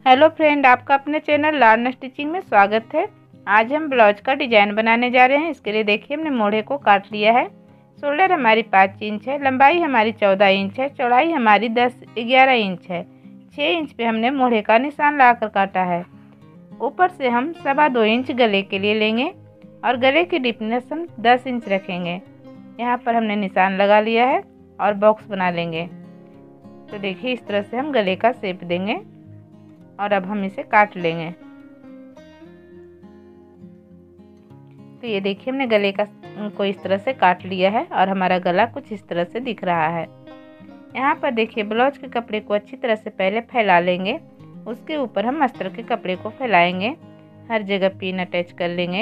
Hello friend, आपका अपने channel learn stitching में स्वागत है। आज हम ब्लाउज का डिजाइन बनाने जा रहे हैं। इसके लिए देखिए हमने मोढ़े को काट लिया है। शोल्डर हमारी 5 इंच है, लंबाई हमारी 14 इंच है, चौड़ाई हमारी 10-11 इंच है। 6 इंच पे हमने मोढ़े का निशान लगाकर काटा है। ऊपर से हम 2.25 इंच गले के लिए लेंगे और गले की डीपनेस हम 10 इंच रखेंगे। यहाँ पर हमने निशान लगा लिया है और बॉक्स बना लेंगे। तो देखिए इस तरह से हम गले का शेप देंगे और अब हम इसे काट लेंगे। तो ये देखिए हमने गले को इस तरह से काट लिया है और हमारा गला कुछ इस तरह से दिख रहा है। यहाँ पर देखिए ब्लाउज के कपड़े को अच्छी तरह से पहले फैला लेंगे। उसके ऊपर हम अस्तर के कपड़े को फैलाएंगे, हर जगह पिन अटैच कर लेंगे।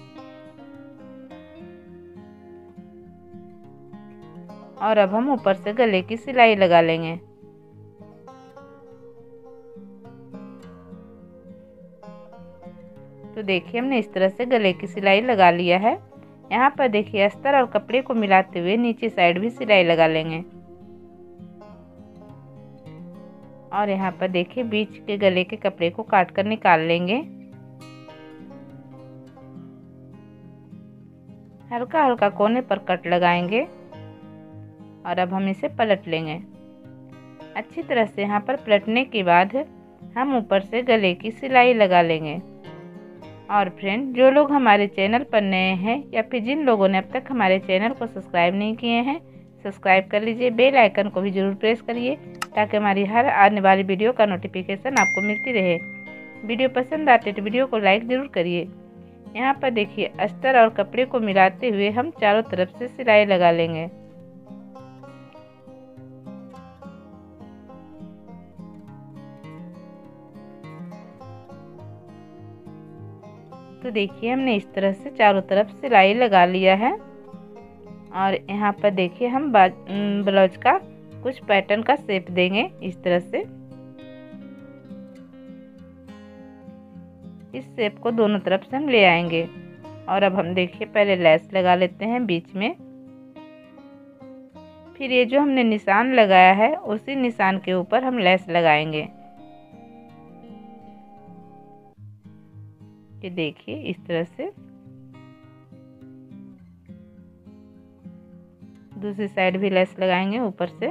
और अब हम ऊपर से गले की सिलाई लगा लेंगे। तो देखिए हमने इस तरह से गले की सिलाई लगा लिया है। यहाँ पर देखिए अस्तर और कपड़े को मिलाते हुए नीचे साइड भी सिलाई लगा लेंगे। और यहाँ पर देखिए बीच के गले के कपड़े को काट कर निकाल लेंगे। हल्का हल्का कोने पर कट लगाएंगे और अब हम इसे पलट लेंगे। अच्छी तरह से यहाँ पर पलटने के बाद हम ऊपर से गले की सिलाई लगा लेंगे। और फ्रेंड, जो लोग हमारे चैनल पर नए हैं या फिर जिन लोगों ने अब तक हमारे चैनल को सब्सक्राइब नहीं किए हैं, सब्सक्राइब कर लीजिए। बेल आइकन को भी ज़रूर प्रेस करिए ताकि हमारी हर आने वाली वीडियो का नोटिफिकेशन आपको मिलती रहे। वीडियो पसंद आते तो वीडियो को लाइक ज़रूर करिए। यहाँ पर देखिए अस्तर और कपड़े को मिलाते हुए हम चारों तरफ से सिलाई लगा लेंगे। तो देखिए हमने इस तरह से चारों तरफ सिलाई लगा लिया है। और यहाँ पर देखिए हम ब्लाउज का कुछ पैटर्न का शेप देंगे इस तरह से। इस शेप को दोनों तरफ से हम ले आएंगे। और अब हम देखिए पहले लेस लगा लेते हैं बीच में। फिर ये जो हमने निशान लगाया है उसी निशान के ऊपर हम लेस लगाएंगे। ये देखिए इस तरह से। दूसरी साइड भी लेस लगाएंगे ऊपर से।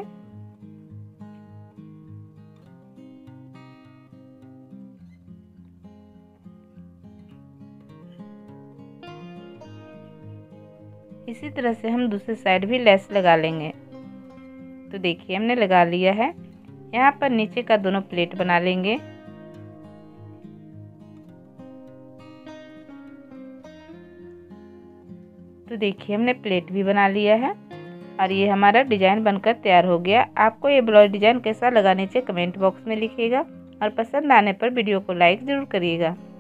इसी तरह से हम दूसरी साइड भी लेस लगा लेंगे। तो देखिए हमने लगा लिया है। यहाँ पर नीचे का दोनों प्लेट बना लेंगे। तो देखिए हमने प्लेट भी बना लिया है और ये हमारा डिजाइन बनकर तैयार हो गया। आपको ये ब्लाउज डिजाइन कैसा लगा नीचे कमेंट बॉक्स में लिखिएगा और पसंद आने पर वीडियो को लाइक ज़रूर करिएगा।